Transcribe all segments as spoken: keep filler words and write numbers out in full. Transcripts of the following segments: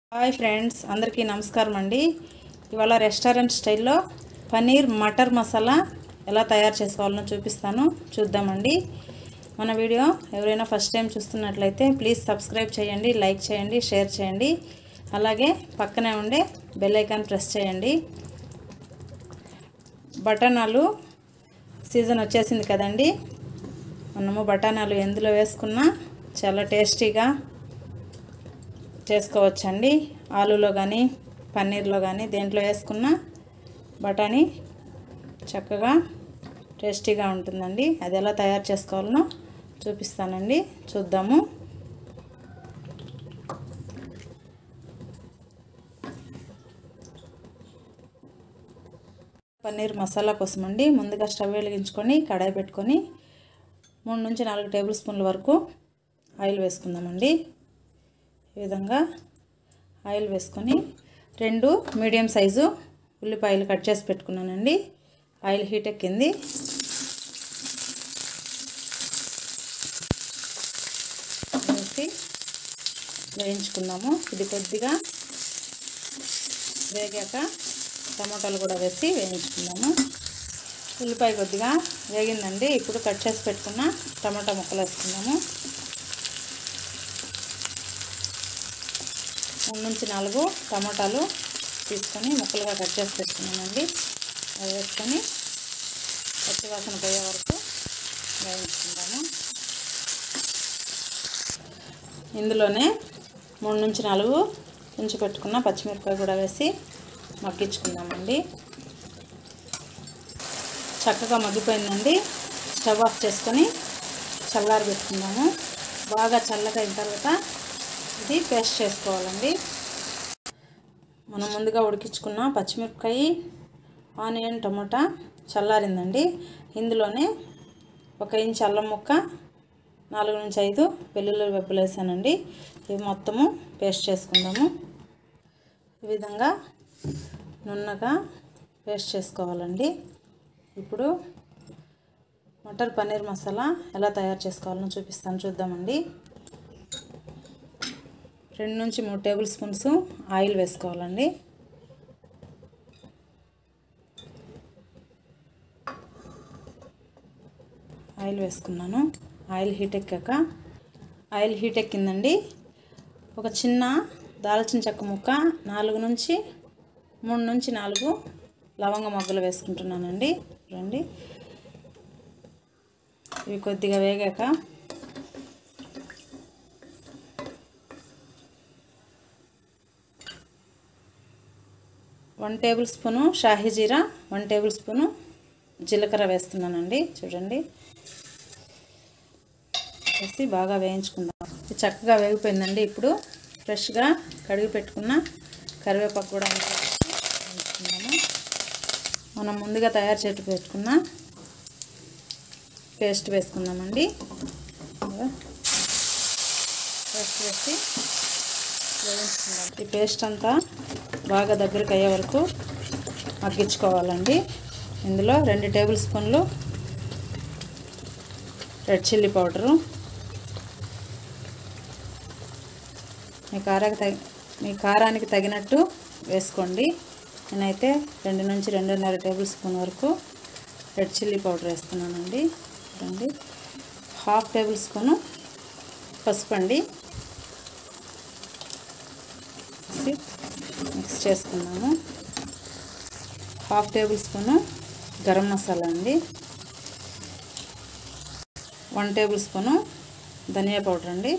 Hi friends अंदर की नमस्कार अंडी इवाल रेस्टारेंट स्टैल पनीर मटर मसाला ఎలా తయారు చేసుకోవాలో చూపిస్తాను చూద్దామండి మన వీడియో ఎవరైనా ఫస్ట్ టైం చూస్తున్నట్లయితే ప్లీజ్ సబ్స్క్రైబ్ చేయండి లైక్ చేయండి షేర్ చేయండి అలాగే పక్కనే ఉండే బెల్ ఐకాన్ ప్రెస్ చేయండి బటానాలు సీజన్ వచ్చేసింది కదండి మనము బటానాలు ఎందులో వేసుకున్నా చాలా టేస్టీగా చేసుకోవచ్చండి ఆలులో గాని పన్నీర్లో గాని దేంట్లో వేసుకున్నా బటానీ చక్కగా టేస్టీగా ఉంటుందండి అది ఎలా తయారు చేసుకోవాలో చూపిస్తానండి చూద్దాము పన్నీర్ మసాలా కోసం అండి ముందుగా స్టవ్ వెలిగించుకొని కడాయి పెట్టుకొని మూడు నుంచి నాలుగు టేబుల్ స్పూన్ల వరకు ఆయిల్ వేసుకుందామండి ఈ విధంగా ఆయిల్ వేసుకొని రెండు మీడియం సైజు ఉల్లిపాయలు కట్ చేసి పెట్టుకున్నానండి ఆయిల్ హీట్ ఎక్కింది వేసి వేయించుకుందాము ఇది కొద్దిగా వేగాక టమాటాలు కూడా వేసి వేయించుకుందాము ఉల్లిపాయ కొద్దిగా వేగిందండి ఇప్పుడు కట్ చేసి పెట్టుకున్న టమాటా ముక్కలు వేసుకుందాము మూడు నుంచి నాలుగు టమాటాలు తీసుకొని ముక్కలుగా కట్ చేసి పెట్టుకున్నానండి అవి వేసుకొని పచ్చివాసన పోయే వరకు వేయించుకుందాము ఇందులోనే మూడు నుంచి నాలుగు ఉంచి పెట్టుకున్న పచ్చిమిరపకాయ కూడా వేసి మగ్గించుకుందామండి చక్కగా మగ్గిపోయిందండి స్టవ్ ఆఫ్ చేసుకొని చల్లారి పెట్టుకుందాము బాగా చల్లగా అయిన తర్వాత ఇది పేస్ట్ చేసుకోవాలండి మనం ముందుగా ఉడికించుకున్న పచ్చిమిరపకాయ ఆనియన్ టమాటా చల్లారిందండి ఇందులోనే ఒక ఇంచు అల్లం ముక్క నాలుగు నుంచి ఐదు వెల్లుల్లి రెబ్బలు వేసానండి ఇవి మొత్తము పేస్ట్ చేసుకుందాము ఈ విధంగా నున్నగా పేస్ట్ చేసుకోవాలండి ఇప్పుడు మటర్ పన్నీర్ మసాలా ఎలా తయారు చేసుకోవాలో చూపిస్తాను చూద్దామండి రెండు నుంచి మూడు టేబుల్ స్పూన్స్ ఆయిల్ వేసుకోవాలండి ఆయిల్ వేసుకున్నాను ఆయిల్ హీట్ ఎక్కాక ఆయిల్ హీట్ ఎక్కిందండి ఒక చిన్న దాల్చిన చెక్క ముక్క నాలుగు నుంచి మూడు నుంచి నాలుగు లవంగ మొగ్గలు వేసుకుంటున్నానండి రండి ఇవి కొద్దిగా వేగాక వన్ టేబుల్ స్పూను షాహీ జీరా వన్ టేబుల్ స్పూను జీలకర్ర వేస్తున్నానండి చూడండి వేసి బాగా వేయించుకుందాం ఇది చక్కగా వేగిపోయిందండి ఇప్పుడు ఫ్రెష్గా కడిగి పెట్టుకున్న కరివేపాకు కూడా వేయించుకుందాము మనం ముందుగా తయారు చేసి పెట్టుకున్న పేస్ట్ వేసుకుందామండి పేస్ట్ వేసి వేయించుకుందాం ఈ పేస్ట్ అంతా బాగా దగ్గరికి అయ్యే వరకు మగ్గించుకోవాలండి ఇందులో రెండు టేబుల్ స్పూన్లు రెడ్ చిల్లీ పౌడరు మీ కారానికి తగి మీ కారానికి తగినట్టు వేసుకోండి నేనైతే రెండు నుంచి రెండున్నర టేబుల్ స్పూన్ వరకు రెడ్ చిల్లీ పౌడర్ వేస్తున్నానండి చూడండి హాఫ్ టేబుల్ స్పూను పసుపు అండి మిక్స్ చేసుకున్నాము half tablespoon garam masala అండి వన్ టేబుల్ స్పూను ధనియా పౌడర్ అండి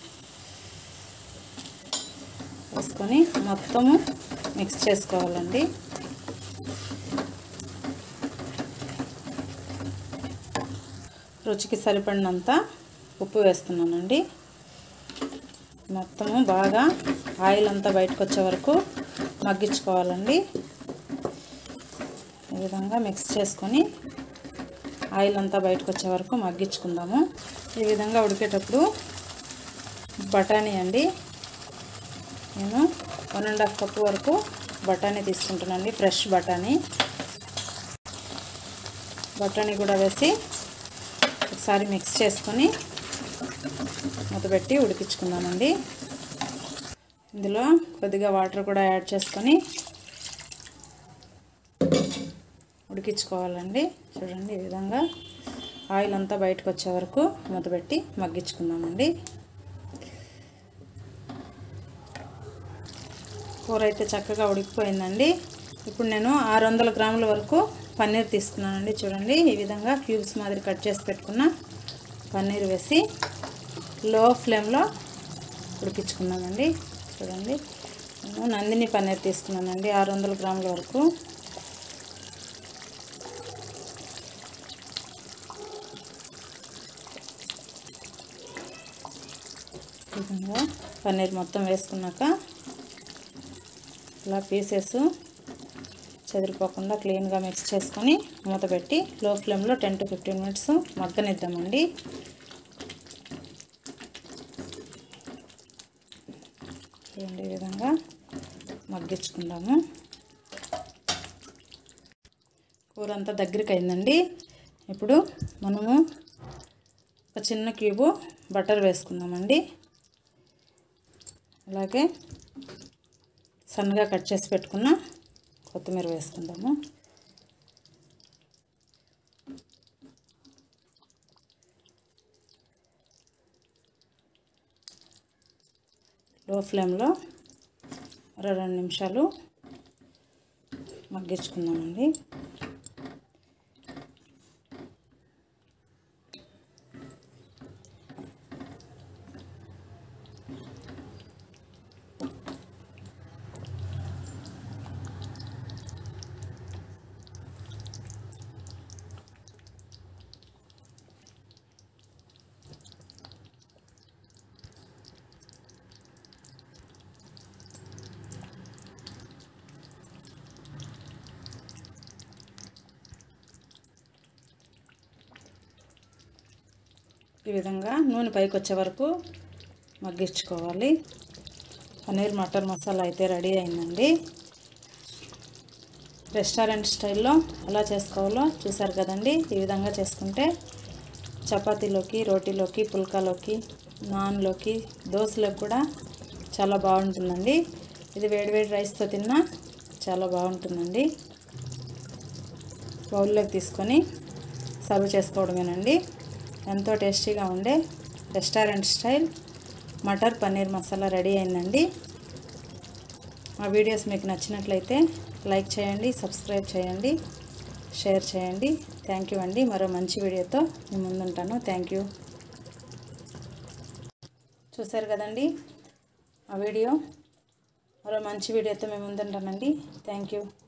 వేసుకొని మొత్తము మిక్స్ చేసుకోవాలండి రుచికి సరిపడినంత ఉప్పు వేస్తున్నానండి మొత్తము బాగా ఆయిల్ అంతా బయటకు వచ్చే వరకు మగ్గించుకోవాలండి ఈ విధంగా మిక్స్ చేసుకొని ఆయిల్ అంతా బయటకు వచ్చే వరకు మగ్గించుకుందాము ఈ విధంగా ఉడికేటప్పుడు బఠానీ అండి నేను వన్ అండ్ హాఫ్ కప్ వరకు బఠానీ తీసుకుంటున్నానండి ఫ్రెష్ బఠానీ బఠానీ కూడా వేసి ఒకసారి మిక్స్ చేసుకొని మూత పెట్టి ఉడికించుకుందామండి ఇందులో కొద్దిగా వాటర్ కూడా యాడ్ చేసుకొని ఉడికించుకోవాలండి. చూడండి ఈ విధంగా ఆయిల్ అంతా బయటకు వచ్చే వరకు మూత పెట్టి మగ్గించుకుందామండి. కూర అయితే చక్కగా ఉడికిపోయిందండి. ఇప్పుడు నేను ఆరు వందల గ్రాముల వరకు పన్నీర్ తీసుకున్నానండి. చూడండి ఈ విధంగా క్యూబ్స్ మాదిరి కట్ చేసి పెట్టుకున్న పన్నీర్ వేసి లో ఫ్లేమ్లో ఉడికించుకున్నామండి. చూడండి నేను నందిని పన్నీర్ తీసుకున్నానండి ఆరు వందల గ్రాముల వరకు. ఈ విధంగా పన్నీర్ మొత్తం వేసుకున్నాక ఇలా పీసెస్ చెదిరిపోకుండా క్లీన్గా మిక్స్ చేసుకొని మూత పెట్టి లో ఫ్లేమ్లో టెన్ టు ఫిఫ్టీన్ మినిట్స్ మగ్గనిద్దామండి. చూడండి ఈ విధంగా మగ్గించుకుందాము. కూర అంతా దగ్గరికి అయిందండి. ఇప్పుడు మనము ఒక చిన్న క్యూబు బటర్ వేసుకుందామండి. అలాగే సన్నగా కట్ చేసి పెట్టుకున్న కొత్తిమీర వేసుకుందాము. లో ఫ్లేమ్లో మరో రెండు నిమిషాలు మగ్గించుకుందామండి. ఈ విధంగా నూనె పైకి వచ్చే వరకు మగ్గించుకోవాలి. పన్నీర్ మటర్ మసాలా అయితే రెడీ అయిందండి. రెస్టారెంట్ స్టైల్లో ఎలా చేసుకోవాలో చూసారు కదండి. ఈ విధంగా చేసుకుంటే చపాతీలోకి, రోటీలోకి, పుల్కాలోకి, నాన్లోకి, దోశలోకి కూడా చాలా బాగుంటుందండి. ఇది వేడివేడి రైస్తో తిన్నా చాలా బాగుంటుందండి. బౌల్లోకి తీసుకొని సర్వ్ చేసుకోవడమేనండి. ఎంతో టేస్టీగా ఉండే restaurant style matar paneer masala ready అయిందండి. మా వీడియోస్ మీకు నచ్చినట్లయితే లైక్ చేయండి, సబ్స్క్రైబ్ చేయండి, షేర్ చేయండి. థ్యాంక్ యూ అండి. మరో మంచి వీడియోతో మీ ముందుంటాను. Thank you. చూసారు కదండి ఆ వీడియో. మరో మంచి వీడియోతో మీ ముందుంటానండి. Thank you.